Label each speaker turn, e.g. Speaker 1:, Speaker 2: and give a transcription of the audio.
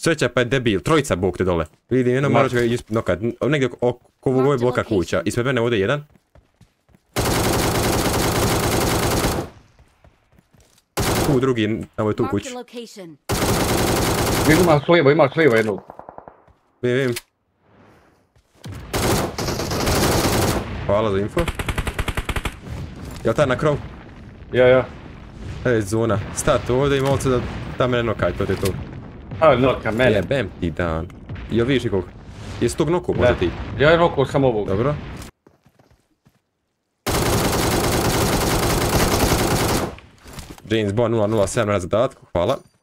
Speaker 1: Sreća pa je debil, trojica bog te dole. Vidim jedno, morat ću ga nokat. Negdje oko ovoj bloka kuća. Ispred mene ovdje jedan. Tu drugi, ovo je tu kući.
Speaker 2: Ima slijevo jednog.
Speaker 1: Vidim. Hvala za info. Jel' taj na krov?
Speaker 2: Ja.
Speaker 1: Ej, zona. Stat ovdje i molce da mene nokaj, to je to.
Speaker 2: Noka mene.
Speaker 1: Jebem ti dan. Jel vidiš nikog? Jesi tog noku možda ti?
Speaker 2: Ja je nokao samo ovog.
Speaker 1: Dobro. James Bond 007 na zadatku, hvala.